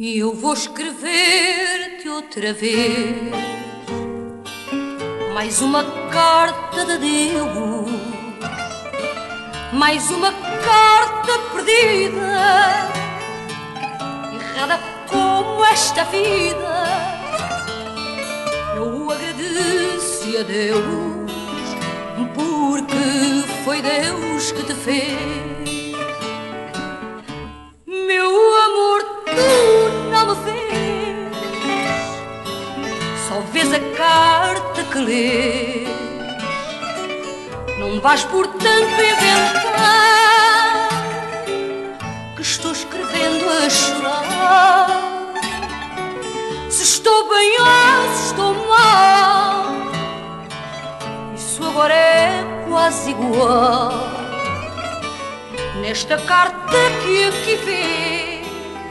E eu vou escrever-te outra vez mais uma carta de adeus, mais uma carta perdida, errada como esta vida. Eu agradeço a Deus, porque foi Deus que te fez. Meu amor, tu não me vês, só vês a carta que lês. Não vais, portanto, inventar que estou escrevendo a chorar. Se estou bem ou se estou mal, isso agora é quase igual. Nesta carta que aqui vês,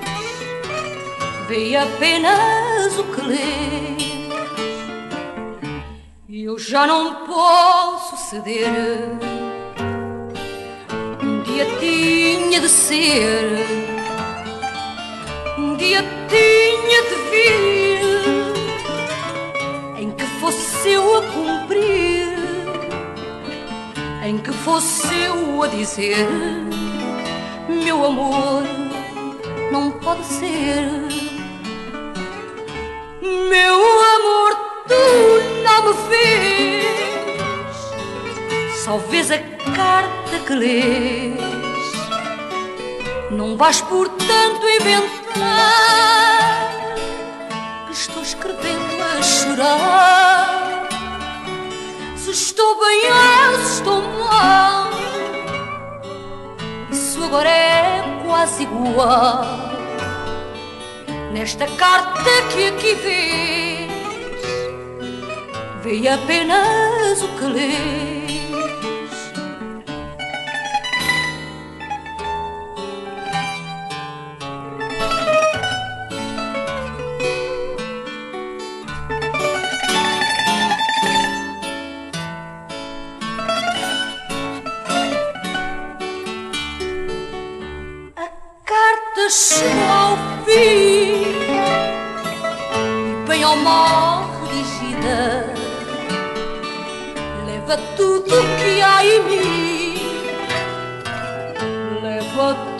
vê apenas o que lês. E eu já não posso ceder. Um dia tinha de ser, um dia tinha de vir, em que fosse eu a cumprir, em que fosse eu a dizer: meu amor, não pode ser. Meu amor, tu não me vês, só vês a carta que lês. Não vais, portanto, inventar que estou escrevendo a chorar. Se estou bem ou se estou mal, isso agora é quase igual. Nesta carta que aqui vês, vê apenas o que lês. Chegou ao fim, bem ou mal redigida, leva tudo o que há em mim, leva